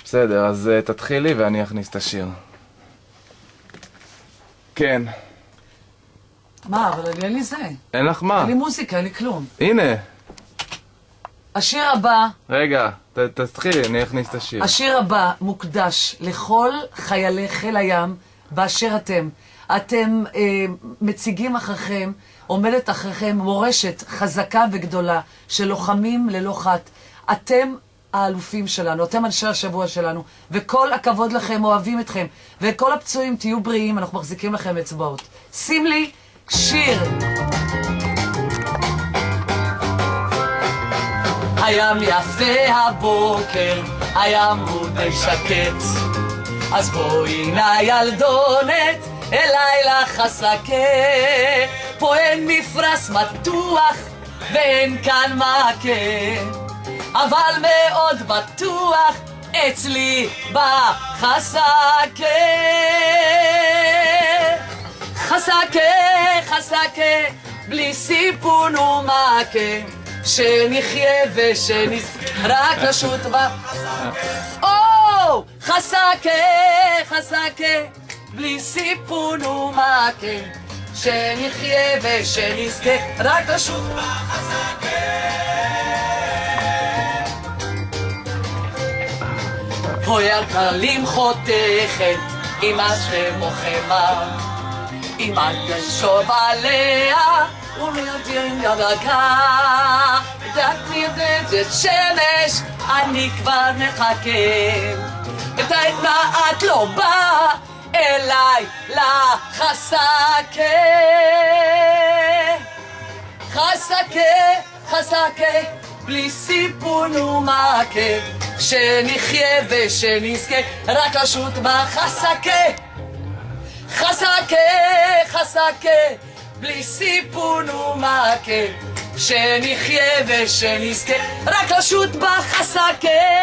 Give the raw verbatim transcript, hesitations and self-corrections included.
בסדר, אז uh, תתחילי ואני אכניס את השיר. כן. מה, אבל אין לי זה. אין לך מה? אין לי מוזיקה, אין לי כלום. הנה. השיר הבא... רגע, ת, תתחילי, אני אכניס את השיר. השיר הבא מוקדש לכל חיילי חיל הים באשר אתם. אתם אה, מציגים אחריכם, עומדת אחריכם מורשת חזקה וגדולה של לוחמים ללא חת. אתם האלופים שלנו, אתם אנשי השבוע שלנו, וכל הכבוד לכם, אוהבים אתכם, וכל הפצועים תהיו בריאים, אנחנו מחזיקים לכם אצבעות. שים לי שיר. הים יפה הבוקר, הים הוא די שקט, אז בואי נא ילדונת אליי לחסקה. פה אין מפרש מתוח ואין כאן מכה, אבל מאוד בטוח אצלי בחסקה. חסקה, חסקה, בלי סיפון ומכה, שנחיה ושנזכה רק לשוט בחסקה. או, חסקה, חסקה, בלי סיפון ומכה, שנחיה ושנזכה רק לשוט בחסקה. פוי על קלים חותכת, אמא שמוחמה, אמא תשוב עליה, ומרדים ידקה, דקתי ידדת שמש, אני כבר מחכה. מתי מה את לא באה אליי לחסקה? חסקה, חסקה, בלי סיפון ומכה, שנחיה ושנזכה רק לשוט בחסקה. חסקה, חסקה, בלי סיפון ומכה, שנחיה ושנזכה רק לשוט בחסקה.